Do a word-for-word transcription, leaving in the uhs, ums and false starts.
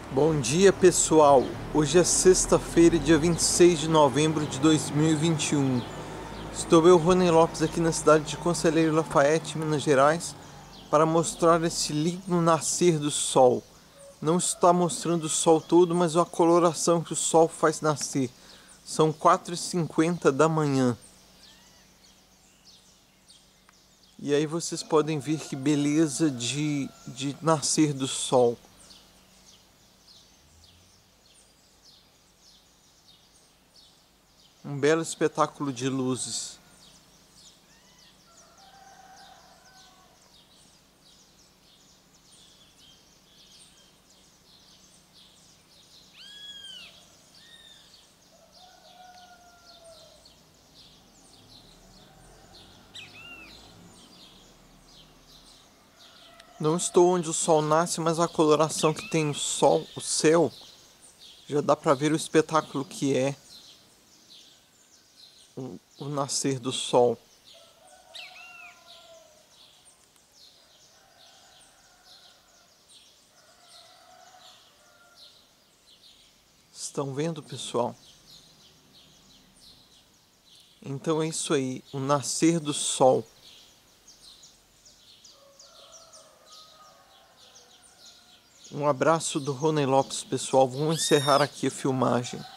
Bom dia, pessoal. Hoje é sexta-feira, dia vinte e seis de novembro de dois mil e vinte e um. Estou eu, Rony Lopes, aqui na cidade de Conselheiro Lafayette, Minas Gerais, para mostrar esse lindo nascer do sol. Não está mostrando o sol todo, mas a coloração que o sol faz nascer. São quatro e cinquenta da manhã. E aí vocês podem ver que beleza de, de nascer do sol. Um belo espetáculo de luzes. Não estou onde o sol nasce, mas a coloração que tem o sol, o céu, já dá para ver o espetáculo que é o, o nascer do sol. Estão vendo, pessoal? Então é isso aí, o nascer do sol. Um abraço do Rony Lopes, pessoal. Vamos encerrar aqui a filmagem.